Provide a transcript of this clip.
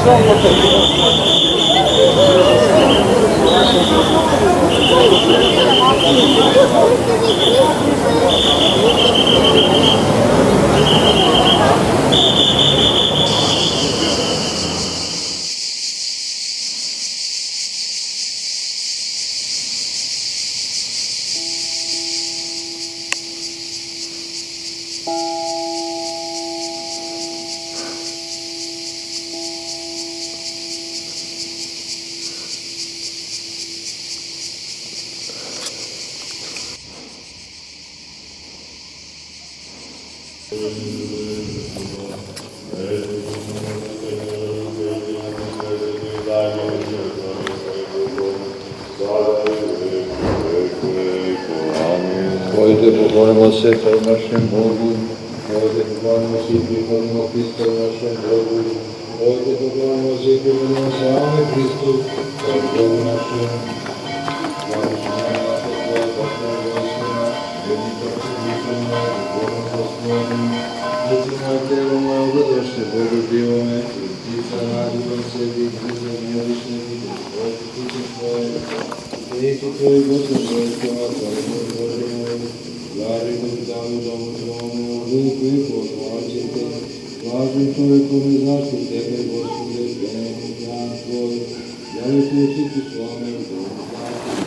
Pojďte, pochválíme se v našem Bohu, pojďte, pochválíme si východního Krista v našem Bohu, pojďte, pochválíme si východního slámy Kristu, v Bohu našem, Bogu živome, ti sa nádivem sebi, ti sa nevyšne vidí, pojďte svoje, Jesu tvoj Bože, pojďte ma, Bože môj, Lári Božánu, domu tvojmu, Duchu i pochváčite, vážim človeku neznačku tebe, Gospode, Pán tvoj, ďalej tu si tu sláme, Bohu,